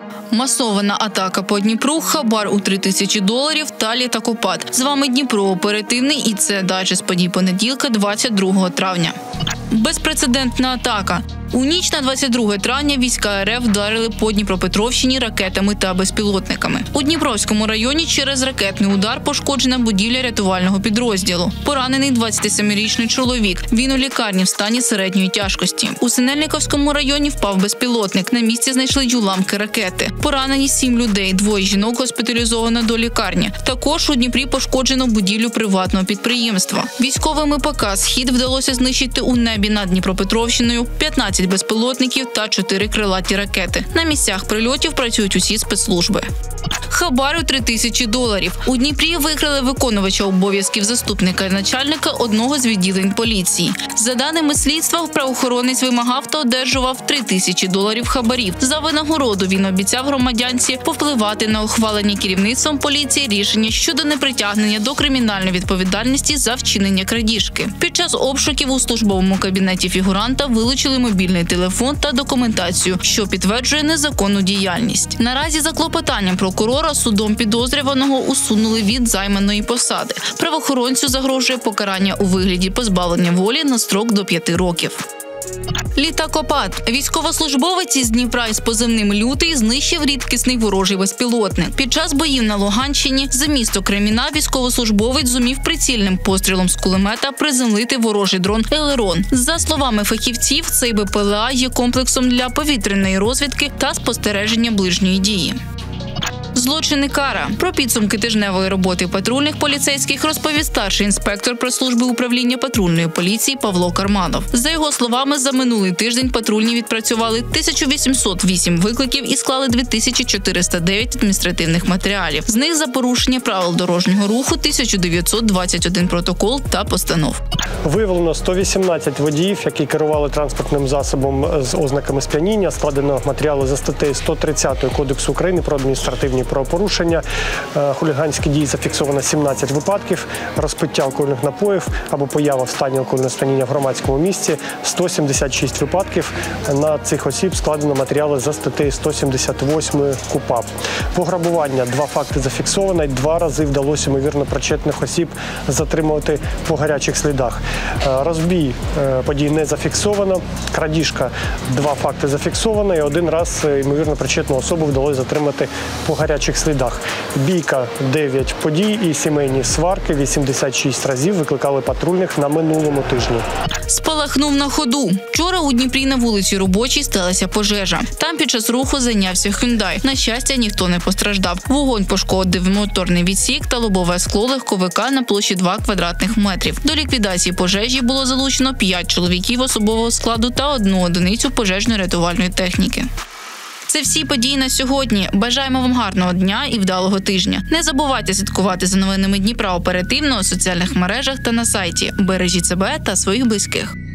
Масована атака по Дніпру, хабар у $3000 та літакопад. З вами Дніпро оперативний і це дайджест з подій понеділка, 22 травня. Безпрецедентна атака. У ніч на 22 травня війська РФ вдарили по Дніпропетровщині ракетами та безпілотниками. У Дніпровському районі через ракетний удар пошкоджена будівля рятувального підрозділу. Поранений 27-річний чоловік. Він у лікарні в стані середньої тяжкості. У Синельниковському районі впав безпілотник. На місці знайшли уламки ракети. Поранені 7 людей, 2 жінок госпіталізовано до лікарні. Також у Дніпрі пошкоджено будівлю приватного підприємства. Військовими ПК «Схід» вдалося знищити у небі над Дніпропетровщиною 15 безпілотників та 4 крилаті ракети. На місцях прильотів працюють усі спецслужби. Хабар у $3000. У Дніпрі викрили виконувача обов'язків заступника начальника одного з відділень поліції. За даними слідства, правоохоронець вимагав та одержував $3000 хабарів. За винагороду він обіцяв громадянці повпливати на ухвалення керівництвом поліції рішення щодо непритягнення до кримінальної відповідальності за вчинення крадіжки. Під час обшуків у службовому кабінеті фігуранта вилучили мобільний телефон та документацію, що підтверджує незаконну діяльність. Наразі за клопотанням прокурора судом підозрюваного усунули від займаної посади. Правоохоронцю загрожує покарання у вигляді позбавлення волі на строк до 5 років. Літакопад. Військовослужбовець із Дніпра із позивним «Лютий» знищив рідкісний ворожий безпілотник. Під час боїв на Луганщині за місто Креміна військовослужбовець зумів прицільним пострілом з кулемета приземлити ворожий дрон «Елерон». За словами фахівців, цей БПЛА є комплексом для повітряної розвідки та спостереження ближньої дії. Злочин і кара. Про підсумки тижневої роботи патрульних поліцейських розповів старший інспектор прес-служби управління патрульної поліції Павло Карманов. За його словами, за минулий тиждень патрульні відпрацювали 1808 викликів і склали 2409 адміністративних матеріалів. З них за порушення правил дорожнього руху 1921 протокол та постанов. Виявлено 118 водіїв, які керували транспортним засобом з ознаками сп'яніння. Складено матеріали за статтею 130 Кодексу України про адміністративні правопорушення. Хуліганські дії зафіксовано 17 випадків, розпиття алкогольних напоїв або поява в стані алкогольного сп'яніння в громадському місці – 176 випадків. На цих осіб складено матеріали за статтею 178 КУпАП. Пограбування – 2 факти зафіксовано, 2 рази вдалося ймовірно причетних осіб затримувати по гарячих слідах. Розбій подій не зафіксовано, крадіжка – 2 факти зафіксовано і 1 раз ймовірно причетну особу вдалося затримати по гарячих слідах. Бійка – 9 подій і сімейні сварки – 86 разів викликали патрульних на минулому тижні. Спалахнув на ходу. Вчора у Дніпрі на вулиці Робочій сталася пожежа. Там під час руху зайнявся Hyundai. На щастя, ніхто не постраждав. Вогонь пошкодив моторний відсік та лобове скло легковика на площі 2 квадратних метрів. До ліквідації пожежі було залучено 5 чоловіків особового складу та 1 одиницю пожежно-рятувальної техніки. Це всі події на сьогодні. Бажаємо вам гарного дня і вдалого тижня. Не забувайте слідкувати за новинами Дніпра оперативно у соціальних мережах та на сайті. Бережіть себе та своїх близьких.